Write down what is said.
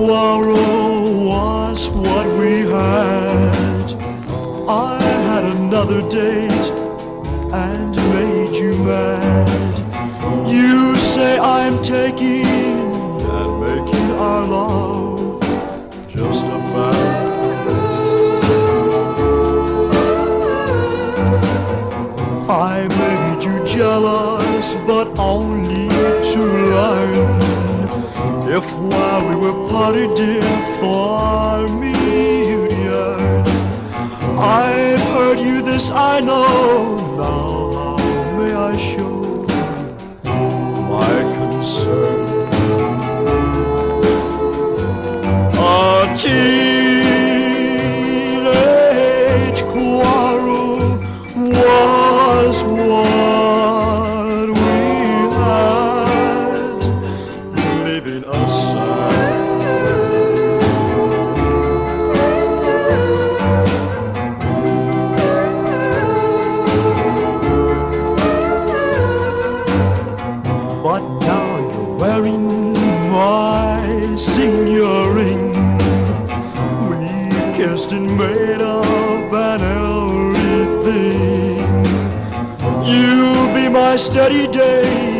quarrel was what we had. I had another date and made you mad. You say I'm taking and making our love just a fad. I made you jealous, but only to learn if while we were parted, dear, for me you'd yearn. I've heard you this, I know. Now how may I show my concern? A teenage quarrel was what we had, leaving us sad. But now you're wearing my senior ring. We've kissed and made up and everything. You'll be my steady day